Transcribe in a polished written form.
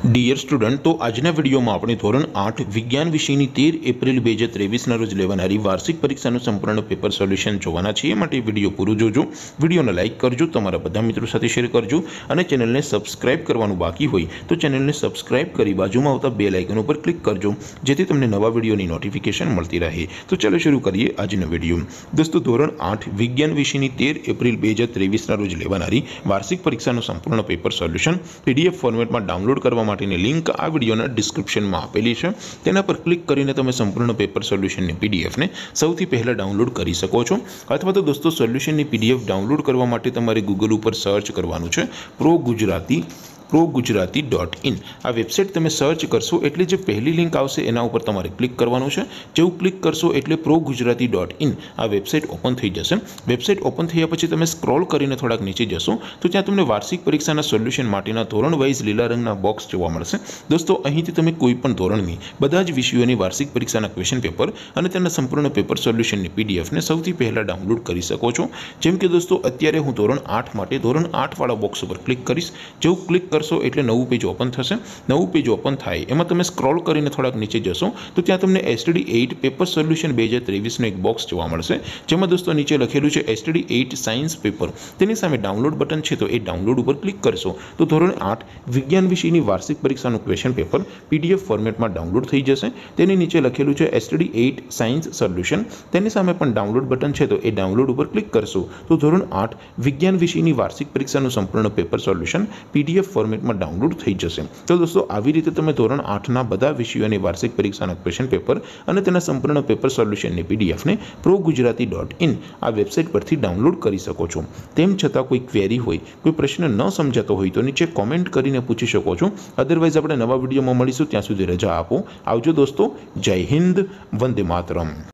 Dear student, तो आजना video में अपने धोरण 8 विज्ञान विषय 13 एप्रिल 2023 रोज लेवानारी वार्षिक परीक्षा संपूर्ण पेपर सोल्यूशन जोवाना छे। माटे विडियो पूरो जोजो, विडियो ने लाइक करजो, तमारा बधा मित्रों साथे शेर करजो और चेनल ने सब्सक्राइब करवानुं बाकी होय तो चेनल ने सब्सक्राइब करी बाजुमां आवता बेल आइकन पर क्लिक करजो, जेथी तमने नवा विडियोनी नोटिफिकेशन मळती रहे। तो चलो शुरू करिए आजनो विडियो। दोस्तों, धोरण 8 विज्ञान विषय 13 एप्रिल 2023 रोज लेवानारी वार्षिक परीक्षा संपूर्ण पेपर सोल्यूशन पीडीएफ फॉर्मेट में डाउनलॉड करवा माटेनी लिंक आ विडियोना डिस्क्रिप्शन में आपेली है। तेना पर क्लिक करीने तमे संपूर्ण पेपर सोल्यूशन ની पीडीएफ ने सौथी पहला डाउनलॉड करी सको छो। अथवा तो दोस्तों, सोल्यूशन ની पीडीएफ डाउनलॉड करवा माटे तमारे गूगल पर सर्च करवानुं छे ProGujarati.in। आ वेबसाइट तमे सर्च करशो एटले जे पहली लिंक आवशे एना उपर तमारे क्लिक करवानुं छे। जेवुं क्लिक करशो एटले ProGujarati.in आ वेबसाइट ओपन थई जशे। वेबसाइट ओपन थया पछी तमे स्क्रॉल करीने थोड़ाक नीचे जशो तो त्यां तमने वार्षिक परीक्षाना सोल्यूशन माटेना धोरण वाइज लीला रंगना बॉक्स जोवा मळशे। दोस्तों, અહીંથી તમે કોઈપણ ધોરણની બધા જ વિષયોની વાર્ષિક પરીક્ષાના ક્વેશ્ચન પેપર અને તેના સંપૂર્ણ પેપર સોલ્યુશનની પીડીએફને સૌથી પહેલા ડાઉનલોડ કરી શકો છો। જેમ કે દોસ્તો, અત્યારે હું ધોરણ 8 માટે ધોરણ 8 વાળા બોક્સ ઉપર ક્લિક કરીશ। જેવું ક્લિક કરશો એટલે નવું પેજ ઓપન થશે। નવું પેજ ઓપન થાય એમાં તમે સ્ક્રોલ કરીને થોડાક નીચે જશો તો ત્યાં તમને STD 8 પેપર સોલ્યુશન 2023નું એક બોક્સ જોવા મળશે, જેમાં દોસ્તો નીચે લખેલું છે STD 8 સાયન્સ પેપર। તેની સામે ડાઉનલોડ બટન છે, તો એ ડાઉનલોડ ઉપર ક્લિક કરશો તો ધોરણ 8 વિજ્ઞાન વિષયની વાર્ષિક પરીક્ષાનું क्वेश्चन पेपर पीडीएफ फॉर्मेट में डाउनलॉड थी जैसे। तेनी नीचे लखेलू है STD 8 साइंस सोल्यूशन। तेनी सामे पण डाउनलॉड बटन है, तो ये डाउनलॉड पर क्लिक करशो तो धोरण 8 विज्ञान विषय वार्षिक परीक्षा संपूर्ण पेपर सोल्यूशन पीडीएफ फॉर्मेट में डाउनलॉड थी जैसे। तो दोस्तों, આવી રીતે તમે ધોરણ 8 બધા વિષયોની વાર્ષિક પરીક્ષાના ક્વેશ્ચન પેપર અને તેના સંપૂર્ણ પેપર સોલ્યુશનની પીડીએફને ProGujarati.in આ વેબસાઇટ પરથી ડાઉનલોડ કરી શકો છો। તેમ છતાં કોઈ ક્વેરી હોય, કોઈ પ્રશ્ન ન સમજાતો હોય તો નીચે કોમેન્ટ કરીને પૂછી શકો છો। અધરવાઇઝ આપણે નવા વિડીયોમાં મળીશું, ત્યાં સુધી રજા આપો। આવજો દોસ્તો, જય હિન્દ, વંદે માતરમ।